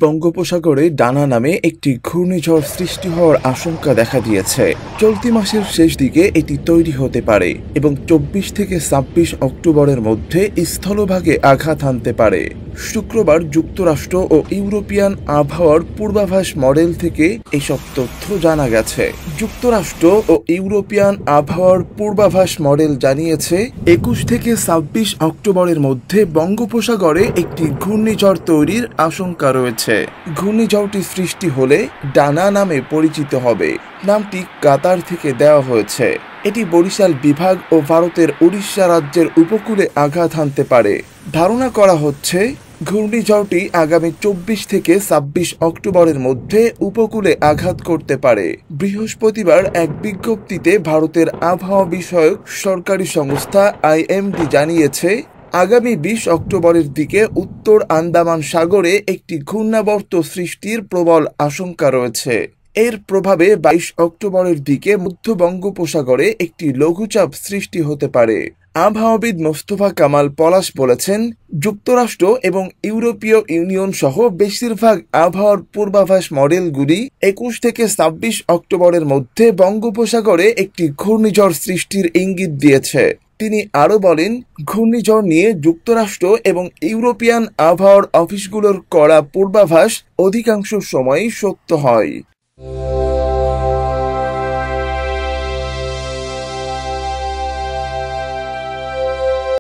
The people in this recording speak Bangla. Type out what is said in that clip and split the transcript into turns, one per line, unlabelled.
বঙ্গোপসাগরে ডানা নামে একটি ঘূর্ণিঝড় সৃষ্টি হওয়ার আশঙ্কা দেখা দিয়েছে। চলতি মাসের শেষ দিকে এটি তৈরি হতে পারে এবং 24 থেকে 26 অক্টোবরের মধ্যে স্থলভাগে আঘাত হানতে পারে। শুক্রবার যুক্তরাষ্ট্র ও ইউরোপিয়ান আবহাওয়ার পূর্বাভাস মডেল থেকে এসব তথ্য জানা গেছে। যুক্তরাষ্ট্র ও ইউরোপিয়ান আবহাওয়ার পূর্বাভাস মডেল জানিয়েছে 21 থেকে 26 অক্টোবরের মধ্যে বঙ্গোপসাগরে একটি ঘূর্ণিঝড় তৈরির আশঙ্কা রয়েছে। ঘূর্ণিঝড়টি সৃষ্টি হলে ডানা নামে পরিচিত হবে। নামটি কাতার থেকে দেওয়া হয়েছে। এটি বরিশাল বিভাগ ও ভারতের উড়িষ্যা রাজ্যের উপকূলে আঘাত হানতে পারে। ধারণা করা হচ্ছে ঘূর্ণিঝড়টি আগামী 24 থেকে 26 অক্টোবরের মধ্যে উপকূলে আঘাত করতে পারে। বৃহস্পতিবার এক বিজ্ঞপ্তিতে ভারতের আবহাওয়া বিষয়ক সরকারি সংস্থা IMD জানিয়েছে, আগামী 20 অক্টোবরের দিকে উত্তর আন্দামান সাগরে একটি ঘূর্ণাবর্ত সৃষ্টির প্রবল আশঙ্কা রয়েছে। এর প্রভাবে 22 অক্টোবরের দিকে মধ্য বঙ্গোপসাগরে একটি লঘুচাপ সৃষ্টি হতে পারে। আবহাওয়াবিদ মোস্তফা কামাল পলাশ বলেছেন, যুক্তরাষ্ট্র এবং ইউরোপীয় ইউনিয়ন সহ বেশিরভাগ আবহাওয়ার পূর্বাভাস মডেলগুলি 21 থেকে 26 অক্টোবরের মধ্যে বঙ্গোপসাগরে একটি ঘূর্ণিঝড় সৃষ্টির ইঙ্গিত দিয়েছে। তিনি আরও বলেন, ঘূর্ণিঝড় নিয়ে যুক্তরাষ্ট্র এবং ইউরোপিয়ান আবহাওয়ার অফিসগুলোর করা পূর্বাভাস অধিকাংশ সময়ই সত্য হয়।